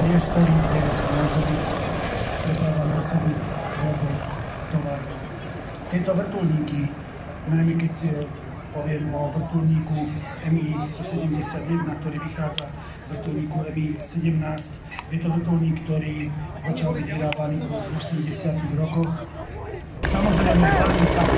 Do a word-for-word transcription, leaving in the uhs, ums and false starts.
priestory, kde môžu byť prepravované osoby alebo tovary. Tieto vrtuľníky, najmä keď poviem o vrtuľníku em í stosedemdesiatjeden, ktorý vychádza z vrtuľníku em í sedemnásť, je to vrtuľník, ktorý začal byť vyrábaný už v osemdesiatych rokoch. Samozrejme, hlavným faktorom